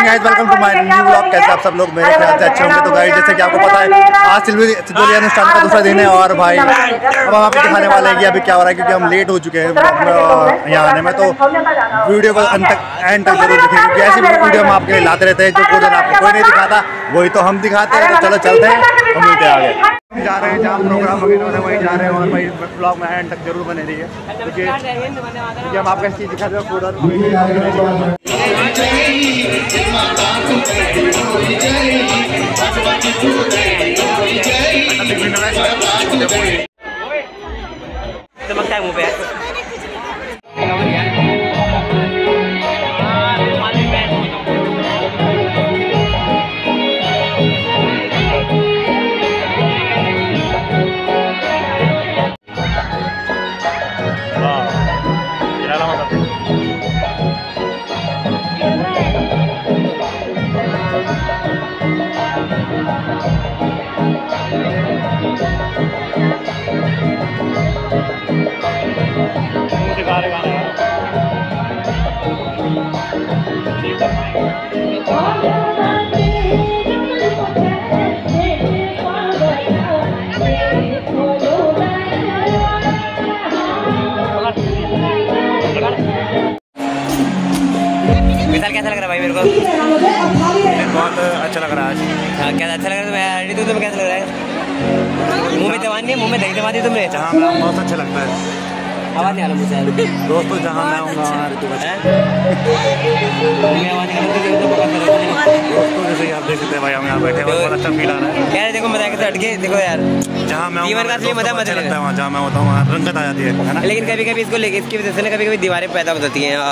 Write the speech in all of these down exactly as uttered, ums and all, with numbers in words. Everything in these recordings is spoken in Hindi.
Guys, welcome to my new vlog. कैसे आप सब लोग मेरे ख्याल से अच्छे होंगे। तो गाइस जैसे कि आपको पता है आज सिल्वरी अनुष्ठान का दूसरा दिन है और भाई अब हम आपको दिखाने वाले हैं कि अभी क्या हो रहा है, क्योंकि हम लेट हो चुके हैं यहाँ आने में। तो वीडियो को अंत तक एंड तक जरूर देखें, क्योंकि ऐसी वीडियो हम आपके लिए लाते रहते हैं जो कोई दिन आपको कोई नहीं दिखाता, वही तो हम दिखाते हैं। तो चलो चलते हैं, हम मिलते हैं आगे। जा रहे हैं जहाँ प्रोग्राम वगैरह है वहीं जा रहे हैं और भाई ब्लॉग में एंड तक जरूर बने रहिए, क्योंकि हम आपको ऐसी चीज़ दिखाते हैं पूरा। चमकता है मुँह पे मिसाल कैसा लग रहा है भाई? मेरे को बहुत अच्छा लग रहा है आज। हाँ, क्या अच्छा लग रहा है? तो तुम्हें कैसा लग रहा है? मुंह में दवा नहीं है, मुंह में दही दवा दी तुमने? जहाँ मैं बहुत अच्छा लगता है। आवाज नहीं आ रहा मुझसे दोस्तों, जहाँ मैं आऊँगा दोस्तों जैसे ही आप देख सकते हैं भाई, हम यहाँ बैठे हैं, बहुत अच्छा फील आ रहा है यार। देखो मजा के हटके देखो यार, जहाँ मैं जीवन का असली मजा मजा लगता है वहाँ, जहाँ मैं होता हूँ वहाँ रंगत आ जाती है। लेकिन कभी कभी इसको लेके इसकी वजह से ना कभी कभी दीवारें पैदा हो जाती हैं।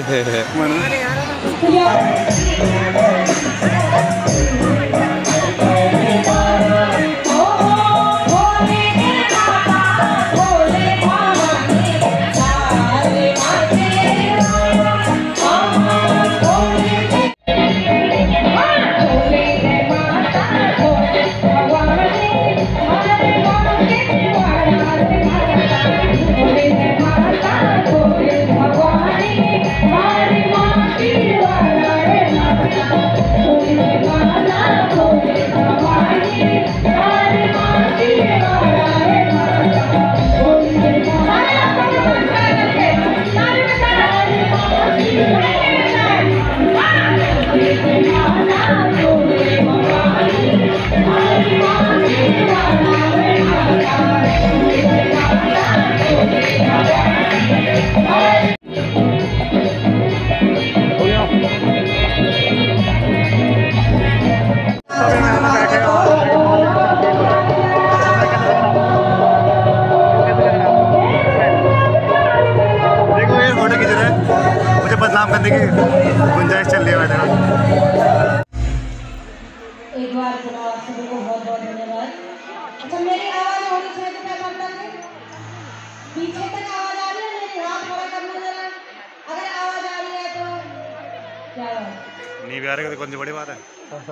बदनाम करने की गुंजाइश चल रही है। एक बार चलो आप सभी को बहुत बहुत धन्यवाद। अच्छा, मेरी आवाज होनी चाहिए तो क्या करता है? पीछे तक आवाज आ रही है? मेरी हाथ खड़ा करना जरा। अगर आवाज आ रही है तो क्या बात नहीं भी आ रही है तो कौन सी बड़ी बात है।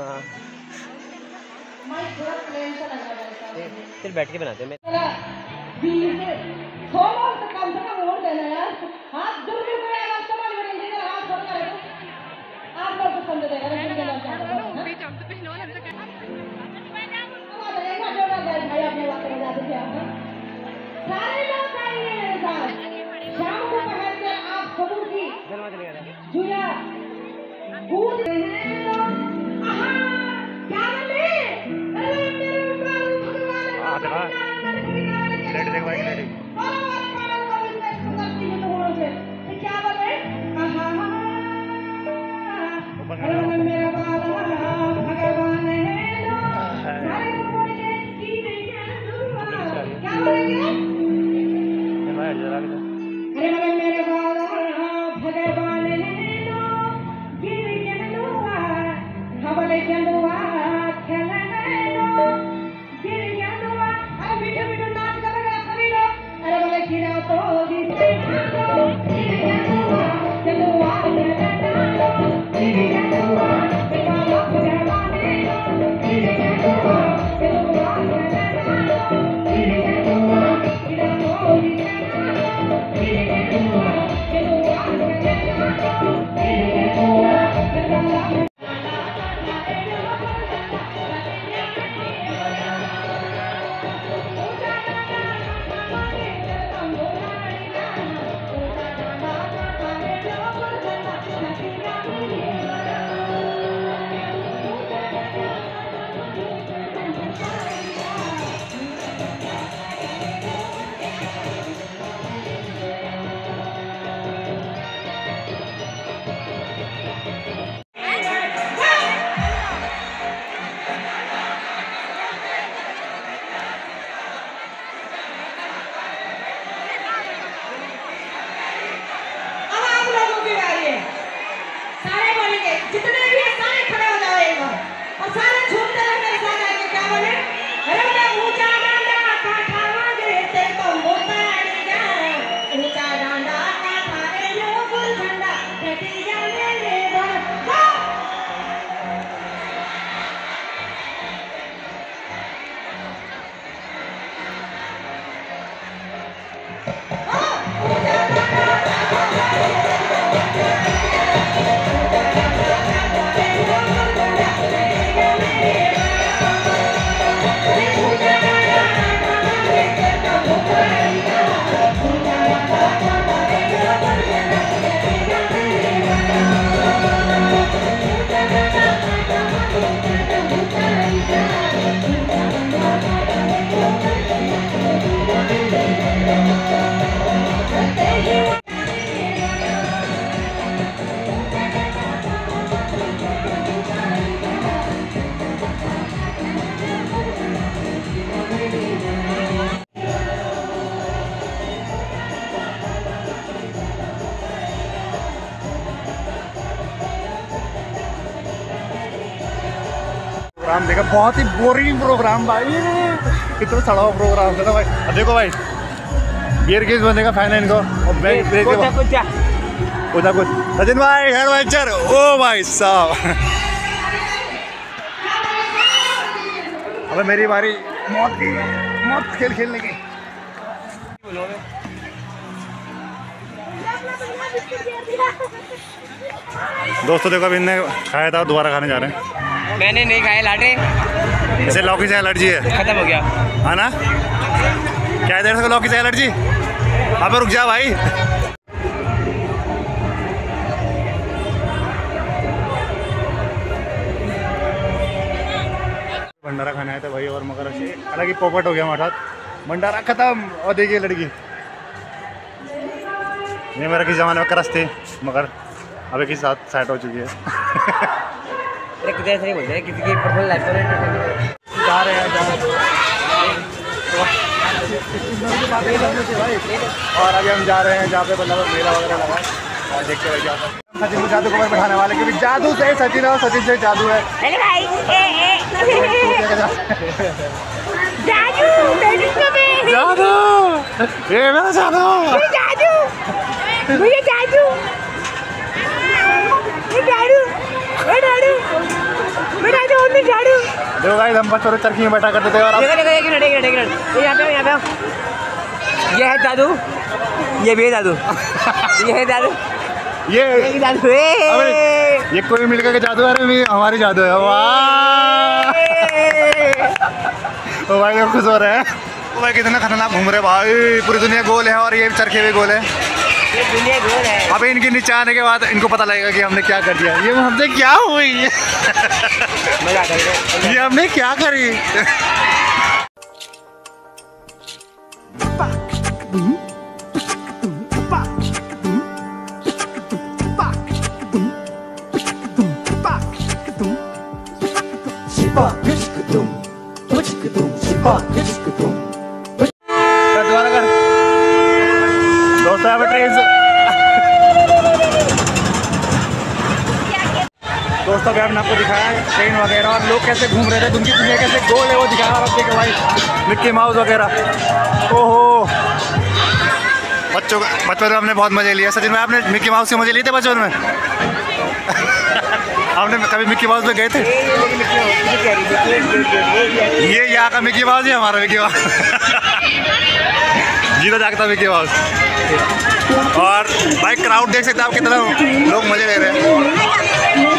माइक थोड़ा प्लेन सा लग रहा है। फिर बैठ के बनाते हैं। बीस सौ लोग तो कम से कम वोट देना यार। हाथ दूर दूर पे आवाज समझ में नहीं आ रहा। हाथ खोल कर रखो, आप लोग को समझ देगा। लेकिन क्या बात है ना, बीच हम तो पिछले वाले हमसे कहना अब एक बार जोड़ा गया भाई, अपने बात कर जाते थे आप सारे लोग आएंगे मेरे साथ। शाम को पहन के आप सबू की जुया कूद आहा क्या बोले? अरे मेरे ऊपर आ देखा लेट देख भाई, लेट क्या बोले? मेरा भगवान क्या बोलेंगे? अरे मेरे भगवान मीठे मीठे नाच कर रहे सभी लोग। अरे बोले गिरा तो बोलेंगे, जितने भी हैं सारे खड़े हो जाएगा और सारे झूमते रहे मेरे साथ आके। क्या बोले? अरे मैं ऊंचा डांडा काठा मांगे ते तो मोता जा, ऊंचा डांडा काठा रे लो गुल झंडा बेटी जाने ले बन। प्रोग्राम देखा, बहुत ही बोरिंग प्रोग्राम भाई, कितना सड़ा हुआ प्रोग्राम था ना भाई। अब देखो भाई बियर केस बनने का फैन है इनको। और कुछ कुछ कुछ सचिन भाई एडवेंचर, ओ भाई साहब। अबे मेरी बारी मौत की मौत खेल खेलने की। दोस्तों देखो अभी इनने खाया था, दोबारा खाने जा रहे हैं। मैंने नहीं खाया लाटे, इसे लौकी से एलर्जी है। खत्म हो गया है ना? क्या देर से लौकी से एलर्जी? अबे रुक जा भाई। भंडारा खाने आए थे भाई, और मगर हालांकि पोपट हो गया हमारा, भंडारा खत्म। और देखिए लड़की, ये मेरा किस जमाने में करस थी, मगर अभी किस साथ सेट हो चुकी है। अरे कुछ ऐसे नहीं बोलते हैं, किसी की पर्सनल लाइफ में जा रहे हैं, जा रहे हैं। और अभी हम जा रहे हैं जहाँ पे मतलब मेला वगैरह लगा, और देखते रह जाता है। सचिन को जादू को बैठाने वाले, क्योंकि जादू से सचिन है और सचिन से जादू है। अरे भाई ए ए जादू जादू, ये मेरा जादू, जादू मुझे जादू ये जादू ये जादू मैं जादू और जादू। देखो गाइस हम बस थोड़े चरखी में बैठा करते थे, और अब देखो देखो एक मिनट एक मिनट एक मिनट ये यहाँ पे यहाँ पे ये है जादू, ये भी है जादू, ये है जादू, ये ये जादू अबे ये कोई मिलकर के जादू है। अरे हमारी जादू है, वाह। तो भाई लोग खुश हो रहे हैं। तो भाई कितना खतरनाक घूम रहे भाई, पूरी दुनिया गोल है और ये चरखे भी गोल है। ये दुनिया गोल है। अब इनके नीचे आने के बाद इनको पता लगेगा कि हमने क्या कर दिया, ये हमसे क्या हुई, मजा आता है, ये हमने क्या करी। दोबारा कर दोस्तों, यहाँ पे ट्रेन दोस्तों अभी हमने आपको दिखाया ट्रेन वगैरह और लोग कैसे घूम रहे थे, उनकी दुनिया कैसे गोल है वो दिखाया। और अब देखो भाई मिक्की माउस वगैरह, ओहो बच्चों का बचपन में हमने बहुत मजे लिए। सचिन भाई आपने मिक्की माउस के मजे लिए थे बचपन में? आपने कभी मिक्की माउस में गए थे? ये यहाँ का मिक्की माउस है, हमारा मिक्की माउस जीता जागता मिक्की माउस। और भाई क्राउड देख सकते हैं आप, कितना लोग मजे ले रहे हैं।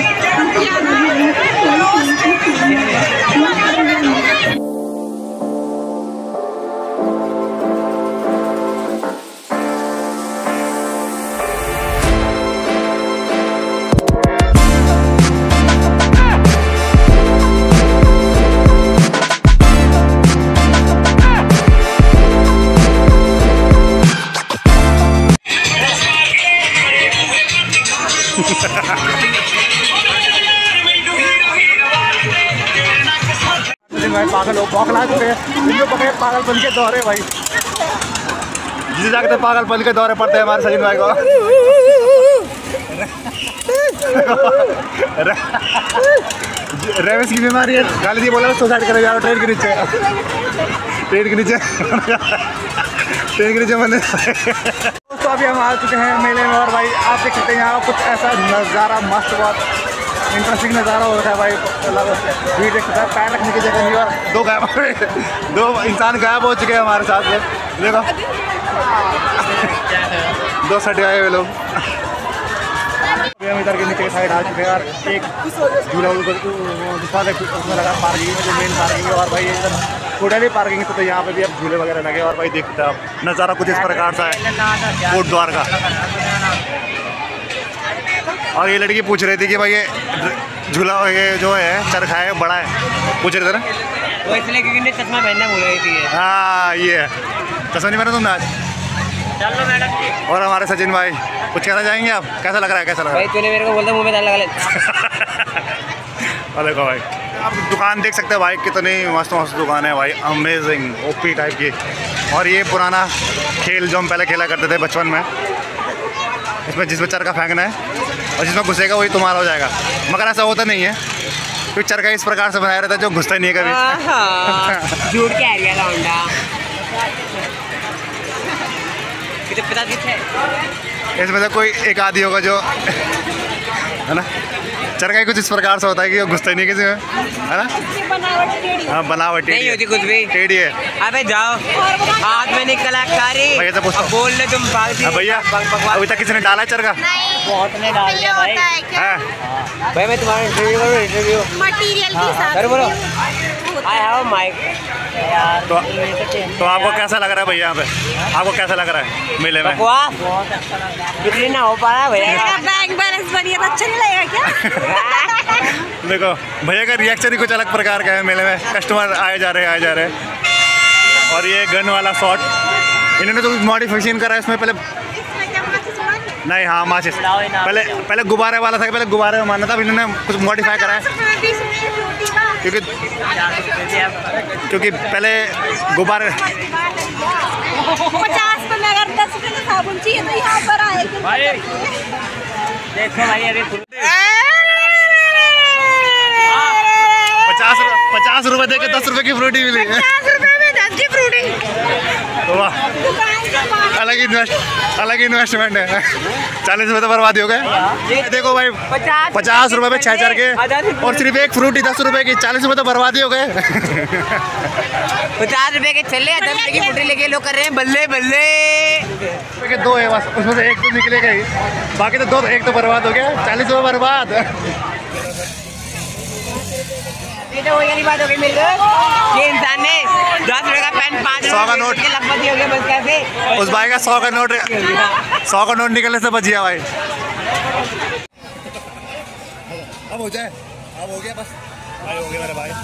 भाई पागल हो, बौखला चुके हैं, इनको पकड़े पागलपन के दौरे भाई, जिसे जाके तो पागलपन के दौरे पड़ते हैं हमारे सचिन भाई को। रेविस की बीमारी है, गाली दी बोला सुसाइड करे जा रहा ट्रेन के नीचे, ट्रेन के नीचे ट्रेन के नीचे बंदे। दोस्तों अभी हम आ चुके हैं मेले में और भाई आप देख सकते हैं यहाँ कुछ ऐसा नज़ारा मस्त, बहुत इंटरेस्टिंग नज़ारा होता है भाई। भीड़ देख सकते हैं, पैर रखने की जगह नहीं और दो गायब दो इंसान गायब हो चुके हैं हमारे साथ में। देखो दो सट आए हुए लोग। हम इधर के नीचे साइड आ चुके हैं और एक झूला दूसरा उसमें लगा पार्किंग में, जो मेन पार्किंग है। और भाई इधर टोटली पार्किंग है, तो यहाँ पे भी अब झूले वगैरह लगे। और भाई देखते हैं आप नज़ारा कुछ इस प्रकार सा है कोट द्वार का। और ये लड़की पूछ रही थी कि भाई ये झूला ये जो है चरखा है बड़ा है, पूछ रहे थे ना वो इसलिए क्योंकि चश्मा पहनना भूल गई थी। हाँ ये है, चश्मा नहीं पहना तुमने आज। चलो मैडम जी। और हमारे सचिन भाई कुछ कहना चाहेंगे आप, कैसा लग रहा है, कैसा लग रहा है? भाई तूने मेरे को बोलता मुँह में दाल लगा ले। और देखो भाई आप दुकान देख सकते हैं भाई, कितनी मस्त मस्त दुकान है भाई, अमेजिंग ओपी टाइप की। और ये पुराना खेल जो हम पहले खेला करते थे बचपन में, इसमें जिसमें चरखा फेंकना है और जिसमें घुसेगा वही तुम्हारा हो जाएगा, मगर ऐसा होता नहीं है क्योंकि चरखा इस प्रकार से बनाया रहता है जो घुसता नहीं है कभी। झूठ के एरिया लौंडा पता कितने इसमें से कोई एक आदि होगा जो है ना, चरखा कुछ इस प्रकार से होता है कि वो घुसता ही नहीं किसी में, है ना। हाँ बनावटी नहीं होती कुछ भी, टेढ़ी है। अबे जाओ हाथ में निकला कारी भैया से पूछो, बोल ले तुम भैया अभी तक किसी ने डाला है चरखा? बहुत ने डाल दिया भाई। हाँ भाई मैं तुम्हारा इंटरव्यू करूँ, इंटरव्यू मटेरियल के साथ अरे बोलो आई हैव माइक। तो, तो आपको कैसा लग रहा है भैया यहाँ पे, आपको कैसा लग रहा है मेले में? बहुत अच्छा लग रहा है, बिक्री ना हो पा रहा है भैया। बैंक बैलेंस बढ़िया तो अच्छा नहीं लगेगा क्या? देखो भैया का रिएक्शन ही कुछ अलग प्रकार का है मेले में, कस्टमर आए जा रहे हैं आए जा रहे हैं। और ये गन वाला शॉट इन्होंने तो मॉडिफिकेशन करा है इसमें, पहले नहीं हाँ माचिस पहले पहले गुब्बारे वाला था, पहले गुब्बारे में मारना था, अब इन्होंने कुछ मॉडिफाई करा है क्योंकि क्योंकि पहले गुब्बारे पचास में अगर दस रुपये का साबुन चाहिए तो यहाँ पर आएगी। देखो भाई अभी पचास पचास रुपए दे के दस रुपए की फ्रूटी मिली है। पचास रुपये में दस की फ्रूटी। वाह अलग इन्वेस्ट अलग इन्वेस्टमेंट है। चालीस रुपये तो बर्बादी हो गए। देखो भाई पचास रुपए में छह चार के और सिर्फ एक फ्रूटी दस रुपए की, चालीस रुपये तो बर्बादी हो गए। पचास रुपए के चले दस रुपए की फ्रूटी लेके लोग कर रहे हैं बल्ले बल्ले। के दो है बस, उसमें से एक तो निकलेगा ही, बाकी तो दो एक तो बर्बाद हो गया, चालीस रुपये बर्बाद। ये तो वही वाली बात हो गई मेरे ये इंसान ने दस रुपए का पेन पाँच सौ का नोट के लखपति हो गया बस कैसे। उस भाई का सौ का नोट सौ का नोट निकलने से बच गया भाई। अब हो जाए, अब हो गया बस भाई, हो गया मेरे भाई।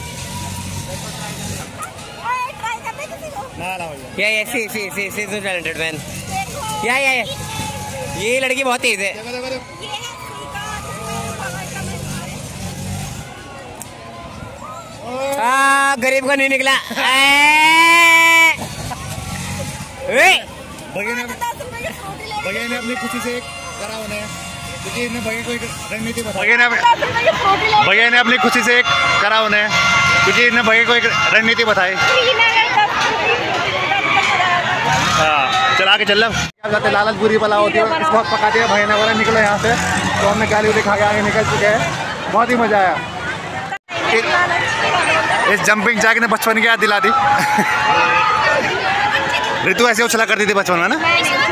ना ना भैया या या सी सी सी सी सो टैलेंटेड मैन। या या या ये लड़की बहुत तेज है। हाँ गरीब का नहीं निकला। भैया ने भैया ने अपनी खुशी से करा उन्हें, क्योंकि इन्हें भैया को एक रणनीति बताई। भैया ने भैया ने अपनी खुशी से एक करा उन्हें, क्योंकि इन्हें भैया को एक रणनीति बताई। हाँ चला के चल जाते, लालच बुरी बला होती है, इस वक्त पका दिया भैया ने, वाला निकले यहाँ से तो हमने गाली उली खा के आगे निकल चुके हैं। बहुत ही मजा आया। इस जंपिंग जैक ने बचपन की याद दिला दी। ऋतु ऐसे उछला करती थी बचपन में ना।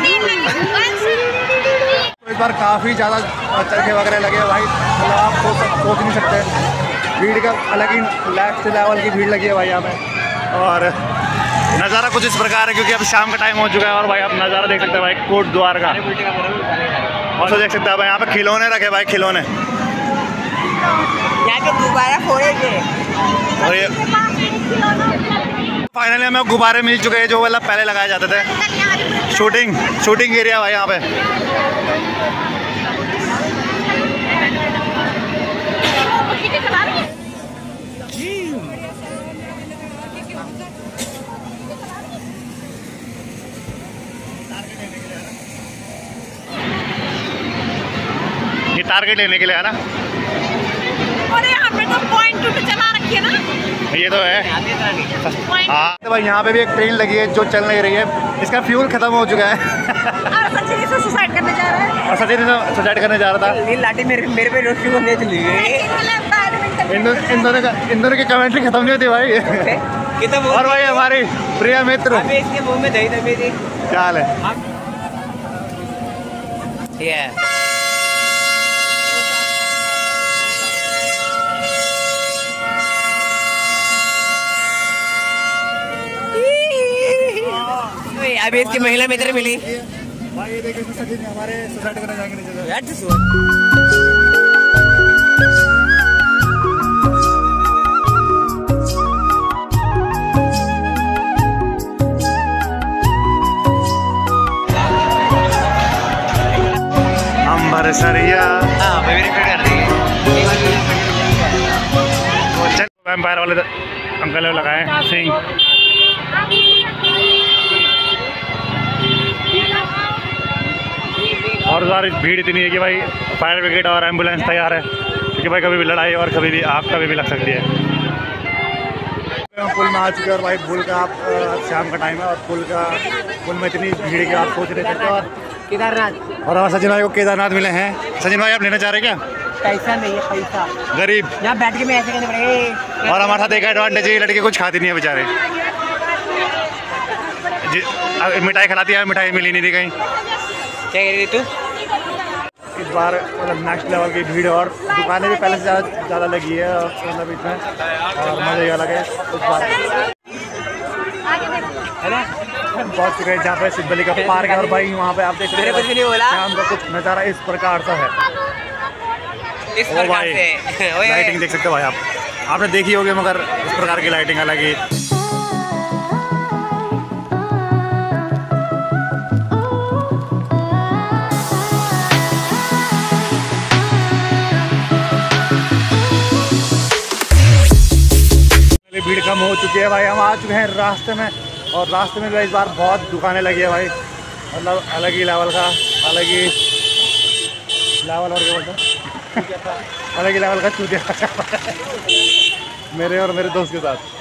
तो इस बार काफ़ी ज़्यादा चरखे वगैरह लगे भाई, मतलब आप सोच सोच नहीं सकते, भीड़ का अलग ही नेक्स्ट लेवल की भीड़ लगी है भाई यहाँ पे। और नज़ारा कुछ इस प्रकार है क्योंकि अब शाम का टाइम हो चुका है और भाई आप नज़ारा देख सकते हैं भाई कोट द्वार का। और तो देख सकते हैं भाई यहाँ पे खिलौने रखे भाई, खिलौने यहाँ पे गुब्बारा फोड़ेंगे। और ये फाइनली हमें गुब्बारे मिल चुके हैं जो मतलब पहले लगाए जाते थे। शूटिंग शूटिंग एरिया भाई यहाँ पे। ये टारगेट लेने के लिए है ना। और यहाँ पे तो पॉइंट टू पे चला रखी है ना, ये तो है। पॉइंट। हाँ तो भाई यहाँ पे भी एक ट्रेन लगी है जो चल नहीं रही है, इसका फ्यूल खत्म हो चुका है। और सचिन इसे सुसाइड करने जा रहा है। और सचिन सुसाइड करने जा रहा था। ये लाठी मेरे मेरे पे रोक क्यों नहीं चली गई? इन दो, इन दोनों का इन दोनों की कमेंट्री खत्म नहीं होती भाई। कितना और भाई हमारे प्रिय मित्र, अबे इसके मुंह में दही दबी थी। क्या हाल है? ये अभी इसकी महिला मित्र मिली। भाई ये देखिए सचिन हमारे सुसाइड करने जाएंगे नीचे। यार तो सुन। अंबर सरिया हाँ मेरी फ्रेंड कर दी। चल वैम्पायर वाले तो अंकल ने लगाए सिंह। और सारी भीड़ इतनी है कि भाई फायर ब्रिगेड और एम्बुलेंस तैयार है, क्योंकि भाई कभी भी लड़ाई और कभी भी आग कभी भी लग सकती है। पुल में आ चुके हैं और भाई पुल का आप शाम का टाइम है और पुल का पुल में इतनी भीड़ की आप सोच रहे थे। और केदारनाथ और हमारे सचिन भाई को केदारनाथ मिले हैं। सचिन भाई आप लेना चाह रहे हैं क्या? पैसा नहीं है, पैसा गरीब। यहाँ बैठ के मैं ऐसे करने पड़ेगा। और हमारे साथ एक एडवांटेज है, लड़के कुछ खाती नहीं है बेचारे। जी अब मिठाई खिलाती है, मिठाई मिली नहीं थी कहीं। क्या कह रही तू? इस बार मतलब नेक्स्ट लेवल की भीड़ और दुकानें भी पहले से ज़्यादा ज़्यादा लगी है और मतलब इसमें और मज़ा ही अलग है। इस बार है ना? पहुँच चुके हैं जहाँ पे सिद्धली का पार्क है और भाई वहाँ पे आप देख मेरे कुछ नहीं बोला। शाम का कुछ नज़ारा इस प्रकार सा है। इस ओ प्रकार भाई से ओए। लाइटिंग देख सकते हो भाई आप आपने देखी होगी, मगर इस प्रकार की लाइटिंग अलग ही। भीड़ कम हो चुकी है भाई, हम आ चुके हैं रास्ते में और रास्ते में भी इस बार बहुत दुकानें लगी है भाई, मतलब अलग ही लेवल का, अलग ही लेवल और क्या बोलते हैं अलग ही लेवल का चूतिया मेरे और मेरे दोस्त के साथ।